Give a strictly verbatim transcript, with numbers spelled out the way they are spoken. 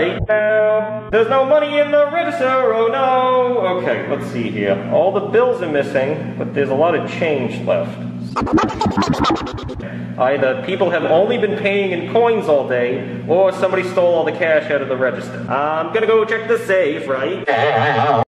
right now. There's no money in the register, oh no. Okay, let's see here. All the bills are missing, but there's a lot of change left. Either people have only been paying in coins all day, or somebody stole all the cash out of the register. I'm gonna go check the safe right now.